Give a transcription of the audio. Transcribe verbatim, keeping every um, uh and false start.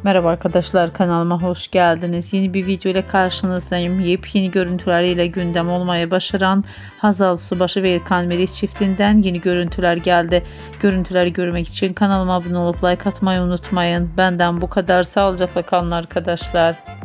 Merhaba arkadaşlar, kanalıma hoş geldiniz. Yeni bir video ile karşınızdayım. Yepyeni görüntüleriyle gündem olmaya başaran Hazal Subaşı ve İlkan Meriç çiftinden yeni görüntüler geldi. Görüntüleri görmek için kanalıma abone olup like atmayı unutmayın. Benden bu kadar. Sağlıcakla kalın arkadaşlar.